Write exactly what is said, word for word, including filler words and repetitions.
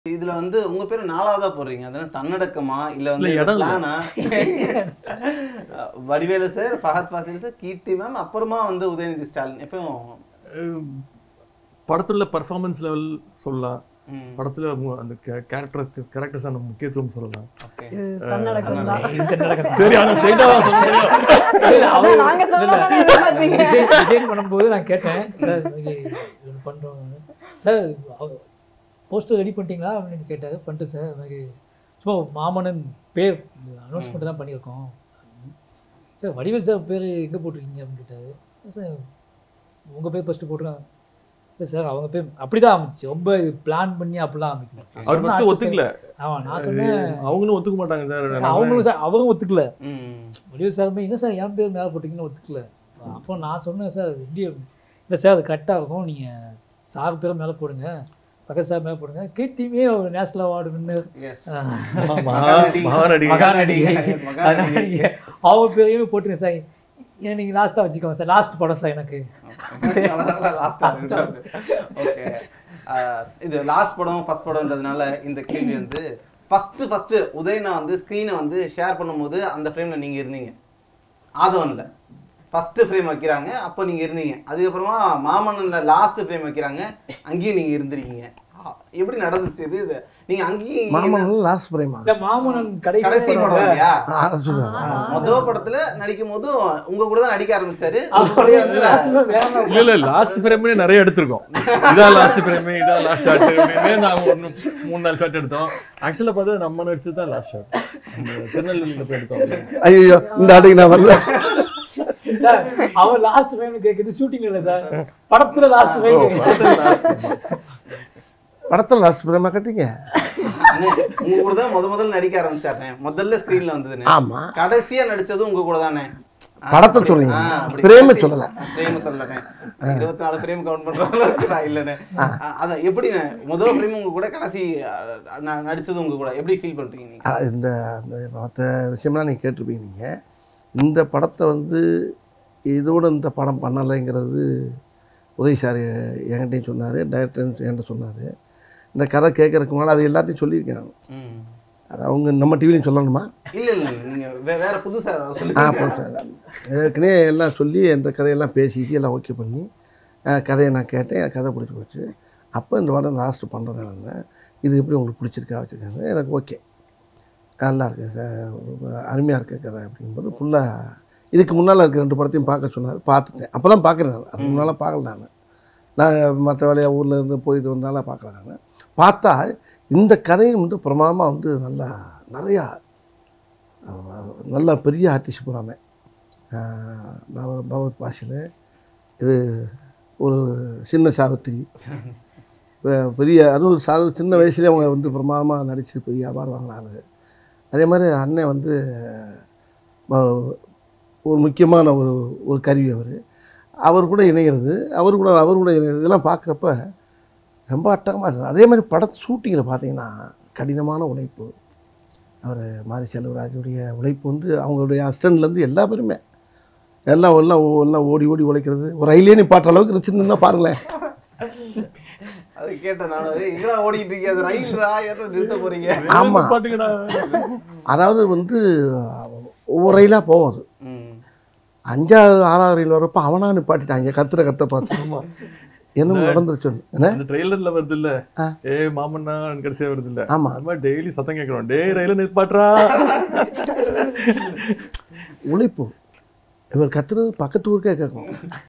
இதுல வந்து உங்க பேரு நாலாவதா போடுறீங்க. அதனால தன்னடக்கமா இல்ல வந்து பிளானா? Vadivelu sir, Fahadh Faasil sir, Keerthy ma'am, அப்புறமா வந்து உதயநிதி ஸ்டாலின். எப்பவும் படத்துல பெர்ஃபார்மன்ஸ் லெவல் சொல்லலாம். படத்துல அந்த கேரக்டர் கேரக்டர்ஸான முக்கியத்துவம் சொல்லலாம். சரி, ஆனா ஸ்ட்ரைட்டா டிசைன் பண்ணும்போது நான் கேட்டேன், சார் பண்றோம் சார், போஸ்டர் ரெடி பண்ணிட்டீங்களா அப்படின்னு கேட்டாரு. பண்ணிட்டு சார் மாதிரி சும்மா மாமனன் பேர் அனௌன்ஸ்மெண்ட் தான் பண்ணியிருக்கோம் சார். வடிவேல் சார் பேர் எங்கே போட்டிருக்கீங்க அப்படின்னு கேட்டாரு. சார் உங்கள் பேர் ஃபஸ்ட்டு போட்டுருக்காங்க. இல்லை சார் அவங்க பேர் அப்படி தான் ஆரம்பிச்சு, ரொம்ப பிளான் பண்ணி அப்படிலாம் ஆரம்பிக்கல. அவர் ஃபஸ்ட்டு ஒத்துக்கல. ஆமாம், நான் சொன்னேன் அவங்களும் ஒத்துக்க மாட்டாங்க சார். அவங்களும் சார் அவரும் ஒத்துக்கல. வடிவேல் சாருமே என்ன சார் என் பேர் மேலே போட்டிங்கன்னு ஒத்துக்கல. அப்போ நான் சொன்னேன் சார் இந்திய இல்லை சார் அது கரெக்டாக இருக்கும், நீங்கள் சார் பேரை மேலே போடுங்க, பக்கத்து சார் மேலே போடுங்க. கீர்த்தியுமே ஒரு நேஷனல் அவார்டு வின்னு மகாநடி அவங்க பேரையுமே போட்டுருங்க சார். ஏன் நீங்கள் லாஸ்ட்டாக வச்சுக்கோங்க சார், லாஸ்ட் படம் சார் எனக்கு. இது லாஸ்ட் படம் ஃபர்ஸ்ட் படம்ன்றதுனால இந்த கேள்வி வந்து ஃபர்ஸ்ட் ஃபர்ஸ்ட் உதயனா வந்து ஸ்க்ரீனை வந்து ஷேர் பண்ணும்போது அந்த ஃப்ரேமில் நீங்கள் இருந்தீங்க. ஆதவனில் ஃபஸ்ட்டு ஃப்ரேம் வைக்கிறாங்க, அப்போ நீங்கள் இருந்தீங்க. அதுக்கப்புறமா மாமன்னனில் லாஸ்ட் ஃப்ரேம் வைக்கிறாங்க, அங்கேயும் நீங்கள் இருந்திருக்கீங்க. எப்படி நடந்துச்சு இது? இது நீங்கள் அங்கேயும் மாமன்னன் லாஸ்ட் ஃப்ரேமா? இல்லை மாமன்னன் கடைசி கடைசி படம் இல்லையா? முதல் படத்துல நடிக்கும் போது உங்க கூட தான் நடிக்க ஆரம்பிச்சாரு. இல்ல இல்ல லாஸ்ட் ஃப்ரேமே நிறைய எடுத்திருக்கோம். இதான் லாஸ்ட் ஃப்ரேமே, இதான் லாஸ்ட் ஷாட் அப்படின்னு நாங்க ஒன்று மூணு நாலு ஷாட் எடுத்தோம். ஆக்சுவலா பார்த்தா நம்ம நடிச்சது தான் லாஸ்ட் ஷாட். திருநெல்வேலியில் போய் எடுத்தோம். ஐயோ இந்த ஆட்டுக்கு நான் வரல. அவர் லாஸ்ட் ஃப்ரேம் கேக்குது, ஷூட்டிங் இல்ல சார், படத்துல லாஸ்ட் ஃப்ரேம். படத்துல லாஸ்ட் ஃப்ரேமா கட்டிங்க? உங்க கூட தான் முத முதல்ல நடிக்க ஆரம்பிச்சாருனே, முதல்ல ஸ்கிரீன்ல வந்ததுனே. ஆமா, கடைசியா நடிச்சது உங்க கூட தானே. படத்தை சொல்றீங்க, ஃப்ரேம் சொல்லல. ஃப்ரேம் சொல்லனே. இருபத்தி நாலு ஃப்ரேம் கவுண்ட் பண்றாங்களா இல்லனே? அத எப்படி முதல் ஃப்ரேம் உங்க கூட, கடைசி நடிச்சது உங்க கூட, எப்படி ஃபீல் பண்றீங்க நீங்க? இந்த மற்ற விஷயம்லாம் நீங்க கேட்டிருப்பீங்க. நீங்க இந்த படத்தை வந்து இதோட இந்த படம் பண்ணலைங்கிறது உதய் சார் என்கிட்டையும் சொன்னார், டைரக்டர் என்கிட்ட சொன்னார். இந்த கதை கேட்கறதுக்கு முன்னாடி அது எல்லாத்தையும் சொல்லியிருக்கேன். அது அவங்க நம்ம டிவிலையும் சொல்லணுமா? இல்லை இல்லை, நீங்கள் வேறு புதுசாக சொல்லி. ஆ புதுசாக ஏற்கனவே எல்லாம் சொல்லி அந்த கதையெல்லாம் பேசிச்சு, எல்லாம் ஓகே பண்ணி கதையை நான் கேட்டேன். எனக்கு கதை பிடிச்சி போச்சு. அப்போ இந்த படம் லாஸ்ட்டு பண்ணுறேன் நான். இது எப்படி உங்களுக்கு பிடிச்சிருக்கா வச்சுருக்காங்க. எனக்கு ஓகே, நல்லா இருக்குது சார், அருமையாக இருக்க கதை அப்படிங்கும்போது ஃபுல்லாக இதுக்கு முன்னால் இருக்க ரெண்டு படத்தையும் பார்க்க சொன்னார். பார்த்துட்டேன். அப்போ தான் பார்க்குறேன் நான். அதுக்கு முன்னால் பார்க்கல நான். நான் மற்ற வேலையாக ஊரில் இருந்து போயிட்டு வந்தாலும் பார்க்கல நான். பார்த்தா இந்த கதையும் வந்து பிரமாதமாக வந்து நல்லா நிறையா நல்லா பெரிய ஆர்டிஸ்ட் போகிறாமே. பகவத் பாஷில் இது ஒரு சின்ன சாவித்திரி, பெரிய அது ஒரு சா சின்ன வயசுலேயே அவங்க வந்து பிரமாதமாக நடித்து பெரிய அவார்டு வாங்கினாங்க. அதே மாதிரி அண்ணன் வந்து ஒரு முக்கியமான ஒரு ஒரு கருவி. அவர் அவர் கூட இணைகிறது, அவர் கூட அவர் கூட இணைகிறது இதெல்லாம் பார்க்குறப்ப ரொம்ப அட்டகமாக இருக்குது. அதே மாதிரி படத்தை ஷூட்டிங்கில் பார்த்தீங்கன்னா கடினமான உழைப்பு. அவர் மாரி செல்வராஜுடைய உழைப்பு வந்து அவங்களுடைய அசிஸ்டன்ட்லேருந்து எல்லா பேருமே எல்லாம் எல்லாம் எல்லாம் ஓடி ஓடி உழைக்கிறது. ஒரு ரயிலே நிப்பாட்டுற அளவுக்கு இருந்துச்சுன்னா பாருங்களேன். அது கேட்டேன் நான், இதெல்லாம் ஓடிட்டு இருக்கேன், அது ரயில் நிறுத்த போகிறீங்க. ஆமாம், அதாவது வந்து ஒவ்வொரு ரயிலாக போகும். அது அஞ்சாவது ஆறாவது ரயில் வரப்போ அவனா நிப்பாட்டிட்டாங்க கத்துற கத்த பார்த்து. என்ன நடந்துருச்சு ட்ரெய்லர்ல வருது இல்ல, ஏ மாமன்னா கடைசியா வருது இல்ல. ஆமா, அது மாதிரி டெய்லி சத்தம் கேட்கணும், டே ரயில நிப்பாட்டுறா. உழைப்பு. இவர் கத்துறது பக்கத்து ஊருக்கே கேட்கும்.